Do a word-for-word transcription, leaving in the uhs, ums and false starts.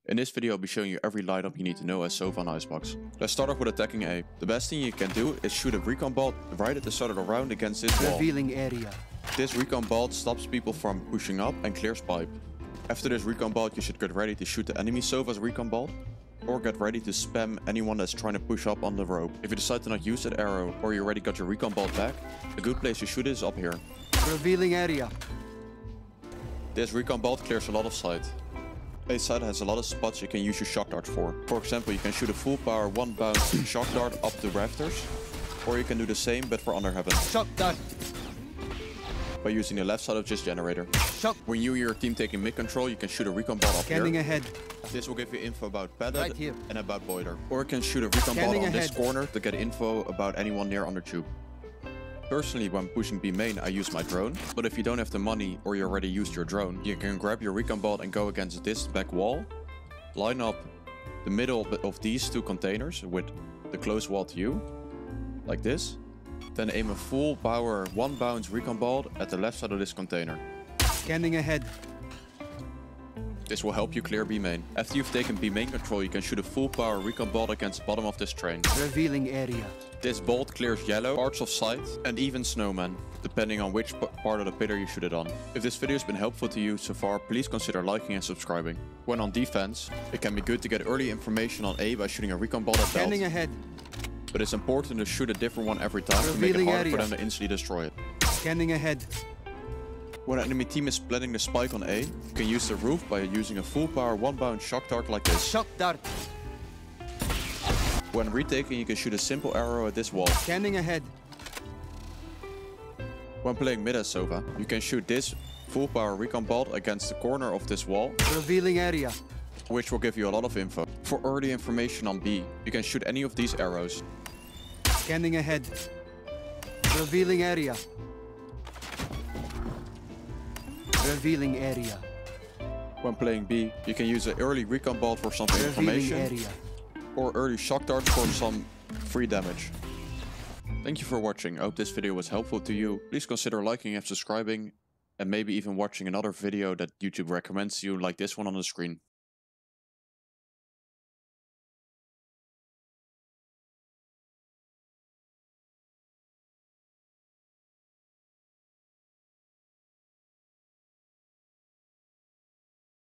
In this video I'll be showing you every lineup you need to know as Sova on Icebox. Let's start off with attacking A. The best thing you can do is shoot a recon bolt right at the start of the round against this wall. Revealing area. This recon bolt stops people from pushing up and clears pipe. After this recon bolt you should get ready to shoot the enemy Sova's recon bolt, or get ready to spam anyone that's trying to push up on the rope. If you decide to not use that arrow or you already got your recon bolt back, a good place to shoot is up here. Revealing area. This recon bolt clears a lot of sight. A side has a lot of spots you can use your shock dart for. For example, you can shoot a full power one bounce shock dart up the rafters, or you can do the same but for under heaven. Shock dart. By using the left side of this generator. Shock. When you and your team taking mid control, you can shoot a recon bolt up Scanning here. ahead. This will give you info about padded Right here. and about boiler. Or you can shoot a recon Scanning bolt on ahead. this corner to get info about anyone near under tube. Personally, when pushing B main, I use my drone, but if you don't have the money or you already used your drone, you can grab your recon bolt and go against this back wall, line up the middle of these two containers with the close wall to you, like this, then aim a full power one bounce recon bolt at the left side of this container. Scanning ahead. This will help you clear B main. After you've taken B main control, you can shoot a full power recon bolt against the bottom of this train. Revealing area. This bolt clears yellow, parts of sight, and even snowman, depending on which part of the pillar you shoot it on. If this video has been helpful to you so far, please consider liking and subscribing. When on defense, it can be good to get early information on A by shooting a recon bolt at belt. Scanning ahead. But it's important to shoot a different one every time to make it Revealing harder for area. them to instantly destroy it. Scanning ahead. When an enemy team is planting the spike on A, you can use the roof by using a full power one bounce shock dart like this. Shock dart. When retaking, you can shoot a simple arrow at this wall. Scanning ahead. When playing mid as Sova, you can shoot this full power recon bolt against the corner of this wall, Revealing area. which will give you a lot of info. For early information on B, you can shoot any of these arrows. Scanning ahead. Revealing area. Revealing area. When playing B, you can use an early recon bolt for some Revealing information, area. or early shock darts for some free damage. Thank you for watching. I hope this video was helpful to you. Please consider liking and subscribing, and maybe even watching another video that YouTube recommends to you, like this one on the screen.